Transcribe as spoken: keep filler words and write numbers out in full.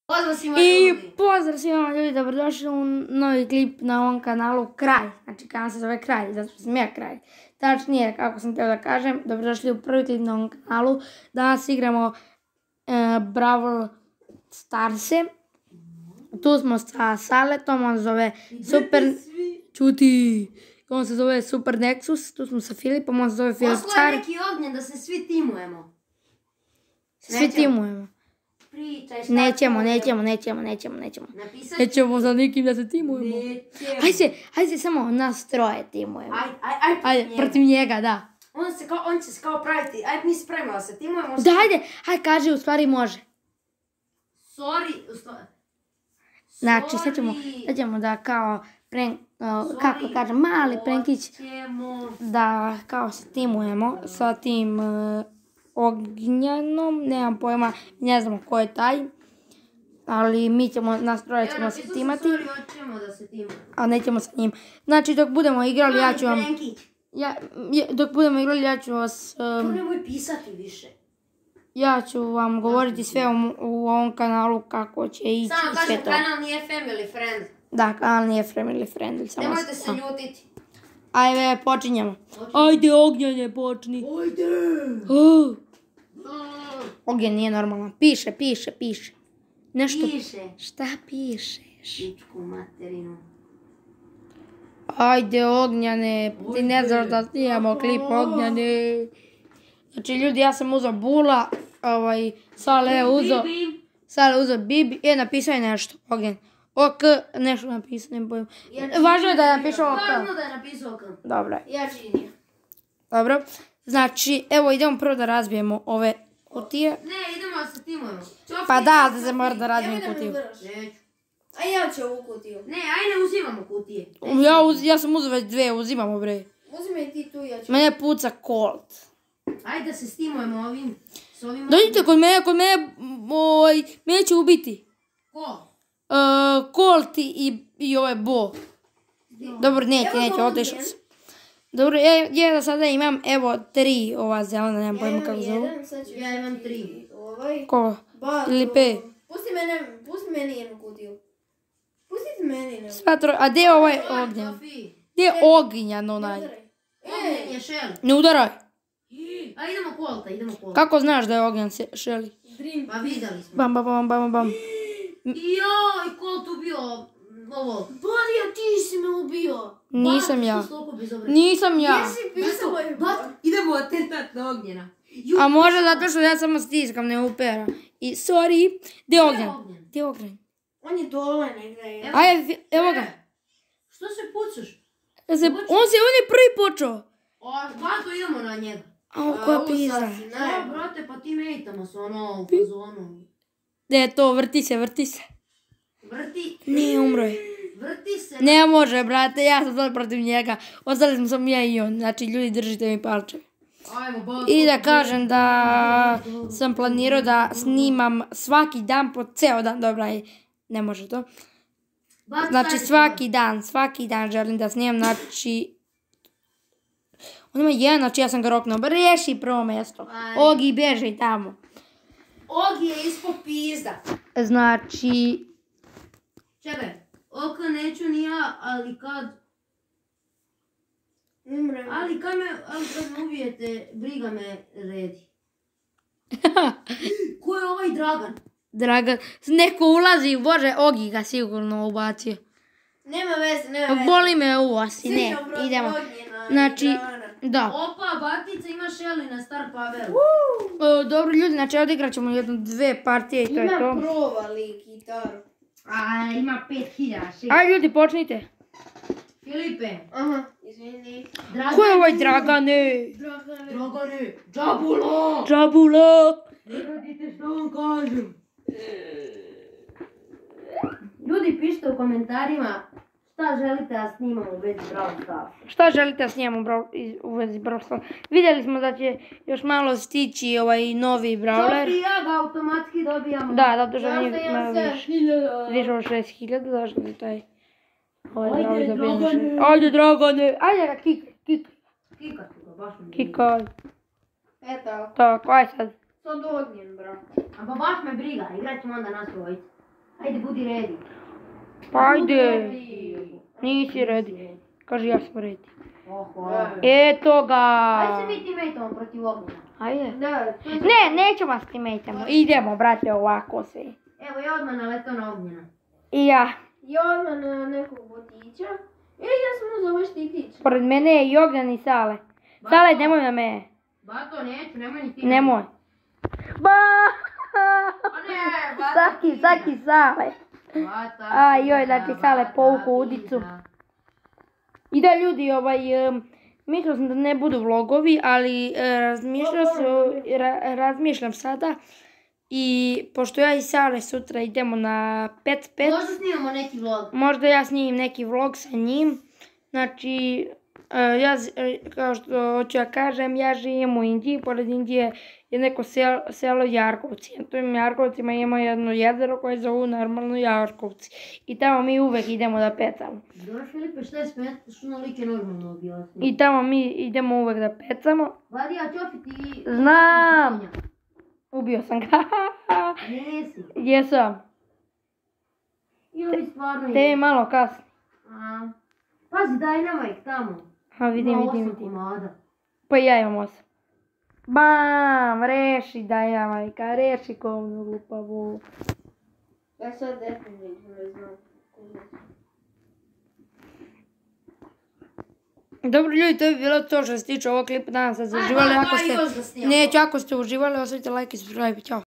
Pozdrav svima I ljudi. pozdrav svima ljudi, dobrodošli u novi klip na ovom kanalu Kralj. Znači kanal se zove Kralj, zato sam ja Kralj. Tačnije, kako sam htio da kažem, dobrodošli u prvi klip na ovom kanalu. Danas igramo e, Brawl Starse. Tu smo sa Saletom, on se zove Super... Čuti! On se zove Super Nexus, tu smo sa Filipom, on se zove Filip Car. Poslao je neki ognjen da se svi timujemo. Svi timujemo. Pričaj šta... Nećemo, nećemo, nećemo, nećemo, nećemo. Napisati... Nećemo za nikim da se timujemo. Nećemo. Hajde se, hajde se samo nas troje timujemo. Ajde, ajde, ajde, Ajde, protiv njega, da. On, se kao, on će se kao praviti, ajde mi spremamo da se timujemo. Da, hajde, hajde, kaži, u stvari može. Sorry, u stvari... Znači, sad ćemo, sad ćemo da kao, prank, uh, kako kažem, mali prankić, da kao se timujemo sa tim uh, Ognjanom, nemam pojma, ne znamo ko je taj, ali mi ćemo, nas troje ćemo se timati, a nećemo sa njim. Znači, dok budemo igrali, ja ću vam, ja, dok budemo igrali, ja ću vas, um, to nemoj pisati više. Ja ću vam govoriti sve u, u ovom kanalu kako će ići samo i sve kažem, to. kanal nije family friend. Da, kanal nije family friendly. Samo nemojte se ljutiti. Ajde, počinjemo. Ajde, Ognjane, počni. Ajde! Oh. Ognjen nije normalno. Piše, piše, piše. Nešto... Piše. Šta pišeš? Pičku materinu. Ajde, Ognjane, ti ne znaš da snijemo klip, Ognjane. Znači, ljudi, ja sam uzeo Bula, ovaj, Sale je uzeo, Sale je uzeo Bibi, je napisao je nešto, Ognjen. Ok, nešto napisao, ne bojim. Važno je da je napisao ok. Važno da je napisao ok. Dobro. Ja činio. Dobro. Znači, evo idemo prvo da razbijemo ove kutije. Ne, idemo da se timujemo. Pa da, da se mora da razbijem kutiju. Neću. A ja ću ovu kutiju. Ne, aj ne uzimamo kutije. Ja, uz, ja sam uzeo već dve, uzimamo bre. Uzmi ti tu, ja ću. Mene puca Colt. Ajde da se stimujemo ovim, s ovim... Dođite kod mene, kod mene, oj, mene će ubiti. Ko? Uh, Colt i, i ovaj Bo. Dobro, neće, neće, otišao sam. Dobro, ja, ja da sada imam, evo, tri ova zelena, nemam pojma kako zovu. Ja imam tri. Ovaj. Ko? Ba, Ili pe? Pusti mene, pusti meni jednu kutiju. Pustite meni jednu. Sva troje, a gdje je ovaj Ognjan? Gdje je Ognjan onaj? Ognjen je Shelly. Ne udaraj. A idemo Colta, idemo Colta. Kako znaš da je Ognjan Shelly? Pa vidjeli smo. Bam, bam, bam, bam, bam. Joj, Colt ubio ovo. Barija, ti si me ubio. Nisam ja. Nisam ja. Jesi pisao moj Bat, idemo atentat na Ognjena. A možda zato što ja samo stiskam, ne upera. I sorry, gdje je Ognjan? Gdje je Ognjan? On je dole negdje. Ajde, evo ga. Što se pucaš? On se, on je prvi počeo. Bato, idemo na njega. A, koja pizda. Da, brate, pa ti mejtamo se ono u fazonu. Gdje je to, vrti se, vrti se. Vrti. Nije, umro je. Vrti se. Ne može, brate, ja sam sad protiv njega. Ostali smo sam ja i on, znači ljudi držite mi palče. Ajmo, bato. I da kažem da sam planirao da snimam svaki dan po ceo dan, dobra, ne može to. Znači svaki dan, svaki dan želim da snimam, znači... On ima jedan, znači ja sam ga roknuo, reši prvo mjesto. Ogi, beži tamo. Ogi je ispod pizda. Znači... Čekaj, oko neću ni ja, ali kad... Umrem. Ali kad me, ali kad me ubijete, briga me redi. Ko je ovaj Dragan? Dragan, neko ulazi, bože, Ogi ga sigurno ubacio. Nema veze, nema veze. Boli me u osi, ne, idemo. Znači, da. Opa, batica ima Shelly na Star Poweru. O, dobro ljudi, znači odigrat ćemo jedno dve partije i to je to. Ima provali gitaru. A, ima pet hiljada. Ajde ljudi, počnite. Filipe. Aha, izvini. Ko je ovaj Dragane? Dragane. Dragane. Džabulo. Džabulo. Ne radite što vam kažem. Ljudi, pišite u komentarima šta želite da snimamo u vezi Brawl Stars. Šta želite da snimamo u vezi Brawl Stars? Vidjeli smo da će još malo stići ovaj novi Brawler. Sofi i ja ga automatski dobijamo. Da, zato što nije malo više. Više od šest hiljada, zašto je taj... Ajde, Dragane. Ajde, Dragane. Ajde ga kikaj, kikaj. Kikaj ga, baš me briga. Kikaj. Eto. Tako, aj sad. Sad Ognjen, bro. A pa baš me briga, igrat ćemo onda nas dvojica. Ajde, budi ready. Pa ajde. Nisi ready. Kaži ja sam ready. Oho. Eto ga. Ajde se mi teammateamo protiv Ognjena. Ajde. Da, to je... Ne, nećemo s teammateamo. Idemo, brate, ovako sve. Evo, ja odmah naletao na Ognjena. I ja. I odmah na nekog vodiča. E, ja sam uzao ovaj štitić. Pored mene je i Ognjen i Sale. Sale, nemoj na mene. Bato, neću, nemoj ni ti. Nemoj. Ba! A ne, Bato. Saki, Saki, Sale. Bata. Aj, joj, da ti Sale povuku udicu. I da ljudi, ovaj, um, mislio sam da ne budu vlogovi, ali uh, razmišljao se, ra, razmišljam sada. I pošto ja i Sale sutra idemo na pet pet, Možda snimamo neki vlog. možda ja snimim neki vlog sa njim. Znači, uh, ja, uh, kao što hoću ja kažem, ja živim u Indiji, pored Indije je neko sel, selo Jarkovci. Na tim Jarkovcima ima jedno jezero koje zovu normalno Jarkovci. I tamo mi uvek idemo da pecamo. Dobro, Filipe, šta je smeta što onolike normalno objasni? I tamo mi idemo uvek da pecamo. Vadi, ja ću opet i... Znam! Ubio sam ga. Nisi. Jesam. Ili stvarno Te je. je malo kasno. A. Pazi, daj nama ih tamo. Ha, vidim, Ima vidim, osam vidim. komada. Pa i ja imam osam. Bam! Reši da ja, majka, reši kovnu glupavu. Ja sad definitivno ne znam. Dobro ljudi, to je bilo to što se tiče ovog klipa. Nadam se da ste uživali. Ako ste... još da snimamo. Neću, ako ste uživali, ostavite like i subscribe. Ćao.